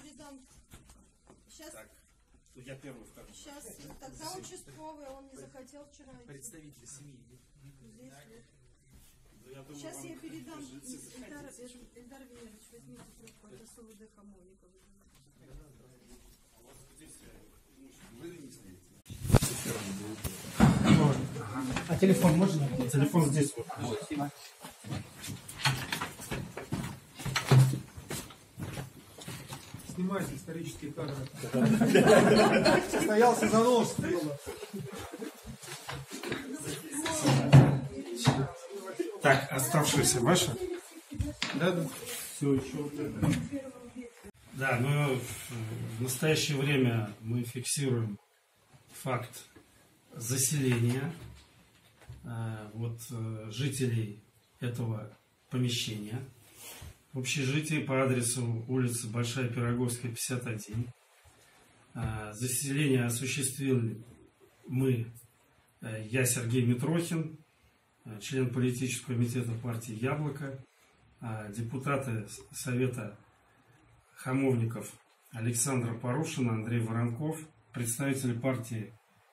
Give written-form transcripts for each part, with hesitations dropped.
передам. Сейчас. Так, я первый, второй. Сейчас. Тогда участковый, он не захотел вчера идти. Представитель семьи. Здесь вот. Я думаю, Сейчас я передам. Эльдар Венерович, возьмите трубку от СУВД Хамовникова. А телефон можно? телефон здесь вот. Снимайте исторические кадры. Состоялся занос. Так, оставшиеся ваши? Да. Все еще вот это. Да, но в настоящее время мы фиксируем факт заселения жителей этого помещения в общежитии по адресу улица Большая Пироговская, 51. Заселение осуществили я, Сергей Митрохин, член политического комитета партии «Яблоко», депутаты Совета Хамовников Александра Порушина, Андрей Воронков, представители партии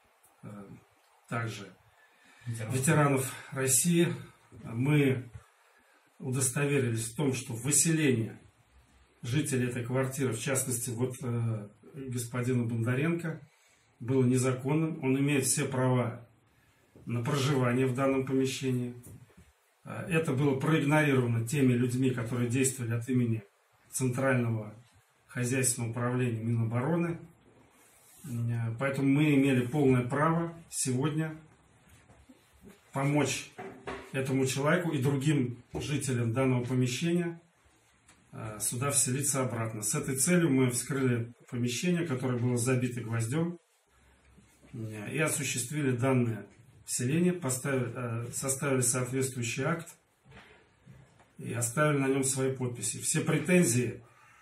также ветеранов России. Мы удостоверились в том, что выселение жителей этой квартиры, в частности господина Бондаренко, было незаконным. Он имеет все права на проживание в данном помещении. Это было проигнорировано теми людьми, которые действовали от имени Центрального хозяйственного управления Минобороны. Поэтому мы имели полное право сегодня помочь этому человеку и другим жителям данного помещения сюда вселиться обратно. С этой целью мы вскрыли помещение, которое было забито гвоздем, и осуществили данное вселение, составили соответствующий акт и оставили на нем свои подписи. Все претензии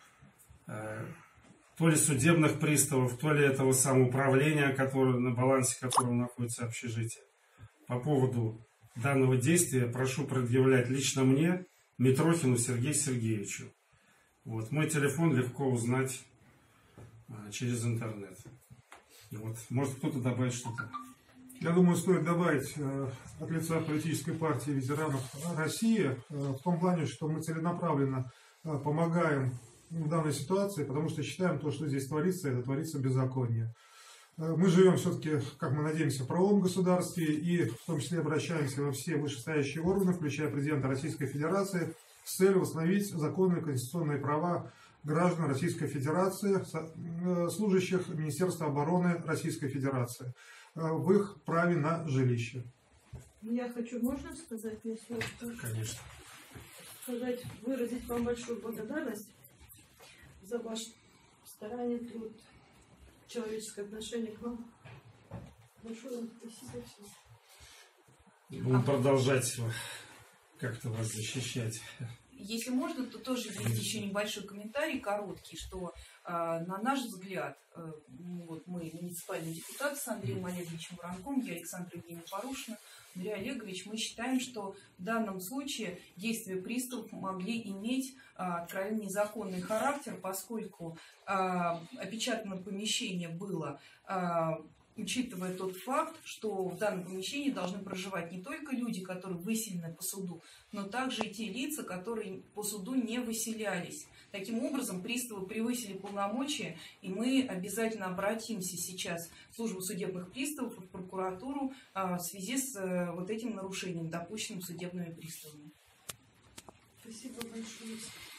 то ли судебных приставов, то ли этого самоуправления, на балансе которого находится общежитие, по поводу данного действия прошу предъявлять лично мне, Митрохину Сергею Сергеевичу. Мой телефон легко узнать через интернет. Может кто-то добавить что-то? Я думаю, стоит добавить от лица политической партии ветеранов России в том плане, что мы целенаправленно помогаем в данной ситуации, потому что считаем, то, что здесь творится, это творится беззаконие. Мы живем все-таки, как мы надеемся, в правовом государстве и в том числе обращаемся во все вышестоящие органы, включая президента Российской Федерации, с целью восстановить законные конституционные права граждан Российской Федерации, служащих Министерства обороны Российской Федерации, в их праве на жилище. Я хочу, можно сказать мне слово? Конечно. Выразить вам большую благодарность за ваше старание, труд, человеческое отношение к нам. Большое вам спасибо всем. Будем продолжать как-то вас защищать. Если можно, то тоже есть еще небольшой комментарий, короткий, что на наш взгляд, мы муниципальные депутаты с Андреем Олеговичем Воронковым, я Александра Евгеньевна Порушина, Андрей Олегович, мы считаем, что в данном случае действия приставов могли иметь откровенно незаконный характер, поскольку опечатано помещение было, учитывая тот факт, что в данном помещении должны проживать не только люди, которые выселены по суду, но также и те лица, которые по суду не выселялись. Таким образом, приставы превысили полномочия, и мы обязательно обратимся сейчас в службу судебных приставов и в прокуратуру в связи с этим нарушением, допущенным судебными приставами. Спасибо большое.